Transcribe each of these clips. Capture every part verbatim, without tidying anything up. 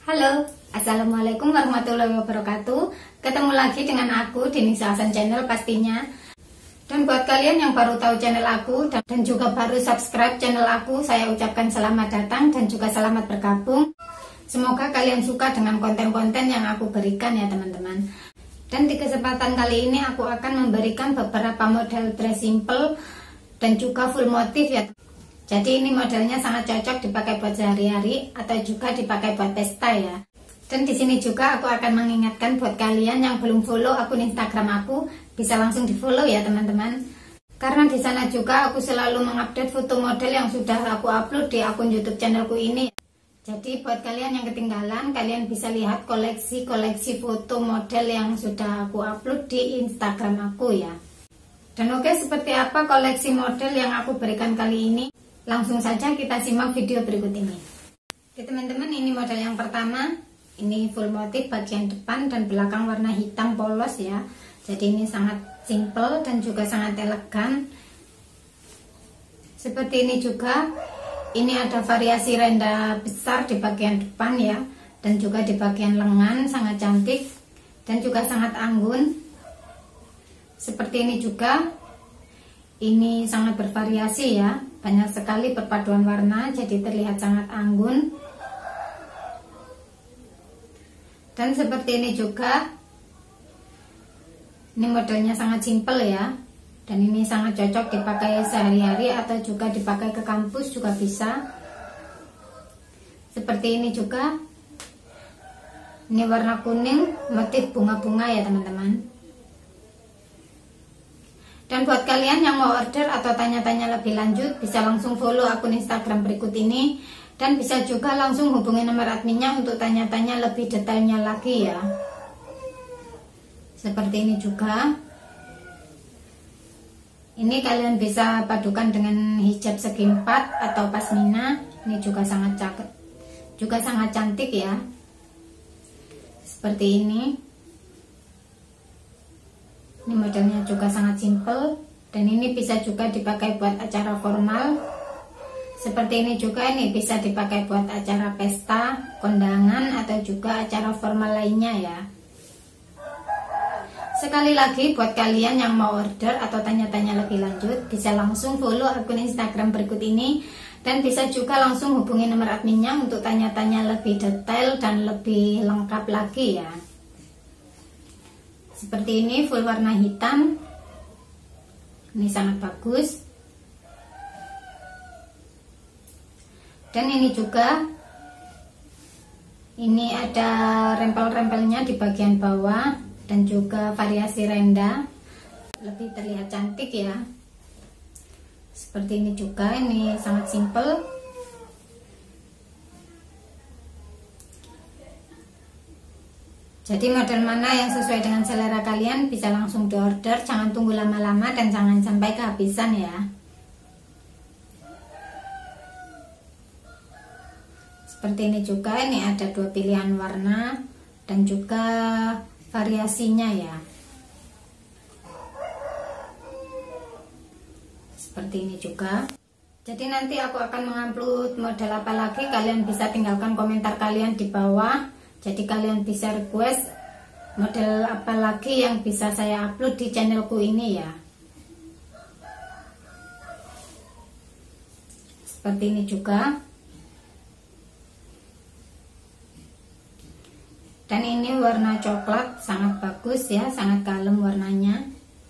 Halo, Assalamualaikum warahmatullahi wabarakatuh. Ketemu lagi dengan aku di Nisa Hasan Channel pastinya. Dan buat kalian yang baru tahu channel aku dan, dan juga baru subscribe channel aku, saya ucapkan selamat datang dan juga selamat bergabung. Semoga kalian suka dengan konten-konten yang aku berikan ya teman-teman. Dan di kesempatan kali ini aku akan memberikan beberapa model dress simple dan juga full motif ya. Jadi ini modelnya sangat cocok dipakai buat sehari-hari atau juga dipakai buat pesta ya. Dan di sini juga aku akan mengingatkan buat kalian yang belum follow akun Instagram aku, bisa langsung di-follow ya teman-teman. Karena di sana juga aku selalu mengupdate foto model yang sudah aku upload di akun YouTube channelku ini. Jadi buat kalian yang ketinggalan, kalian bisa lihat koleksi-koleksi foto model yang sudah aku upload di Instagram aku ya. Dan oke, seperti apa koleksi model yang aku berikan kali ini? Langsung saja kita simak video berikut ini. Oke teman-teman, ini model yang pertama. Ini full motif bagian depan dan belakang warna hitam polos ya. Jadi ini sangat simple dan juga sangat elegan. Seperti ini juga. Ini ada variasi renda besar di bagian depan ya. Dan juga di bagian lengan sangat cantik. Dan juga sangat anggun. Seperti ini juga. Ini sangat bervariasi ya, banyak sekali perpaduan warna, jadi terlihat sangat anggun. Dan seperti ini juga, ini modelnya sangat simple ya, dan ini sangat cocok dipakai sehari-hari atau juga dipakai ke kampus juga bisa. Seperti ini juga, ini warna kuning, motif bunga-bunga ya teman-teman. Dan buat kalian yang mau order atau tanya-tanya lebih lanjut, bisa langsung follow akun Instagram berikut ini. Dan bisa juga langsung hubungi nomor adminnya untuk tanya-tanya lebih detailnya lagi ya. Seperti ini juga. Ini kalian bisa padukan dengan hijab segi empat atau pasmina. Ini juga sangat cakep, juga sangat cantik ya. Seperti ini. Ini modelnya juga sangat simple dan ini bisa juga dipakai buat acara formal. Seperti ini juga, ini bisa dipakai buat acara pesta, kondangan atau juga acara formal lainnya ya. Sekali lagi buat kalian yang mau order atau tanya-tanya lebih lanjut, bisa langsung follow akun Instagram berikut ini dan bisa juga langsung hubungi nomor adminnya untuk tanya-tanya lebih detail dan lebih lengkap lagi ya. Seperti ini full warna hitam. Ini sangat bagus. Dan ini juga, ini ada rempel-rempelnya di bagian bawah dan juga variasi renda, lebih terlihat cantik ya. Seperti ini juga, ini sangat simple. Jadi model mana yang sesuai dengan selera kalian bisa langsung diorder, jangan tunggu lama-lama dan jangan sampai kehabisan ya. Seperti ini juga, ini ada dua pilihan warna dan juga variasinya ya. Seperti ini juga. Jadi nanti aku akan mengupload model apa lagi, kalian bisa tinggalkan komentar kalian di bawah. Jadi kalian bisa request model apa lagi yang bisa saya upload di channelku ini ya. Seperti ini juga. Dan ini warna coklat, sangat bagus ya, sangat kalem warnanya.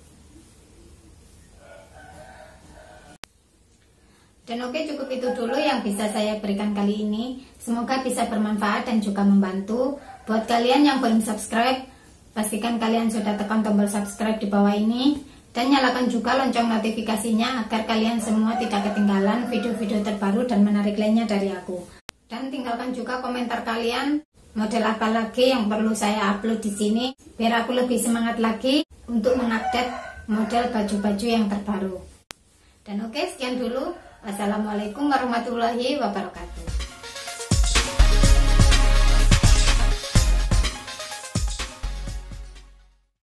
Dan oke, cukup itu dulu yang bisa saya berikan kali ini. Semoga bisa bermanfaat dan juga membantu. Buat kalian yang belum subscribe, pastikan kalian sudah tekan tombol subscribe di bawah ini. Dan nyalakan juga lonceng notifikasinya agar kalian semua tidak ketinggalan video-video terbaru dan menarik lainnya dari aku. Dan tinggalkan juga komentar kalian, model apa lagi yang perlu saya upload di sini, biar aku lebih semangat lagi untuk mengupdate model baju-baju yang terbaru. Dan oke, sekian dulu. Wassalamualaikum warahmatullahi wabarakatuh.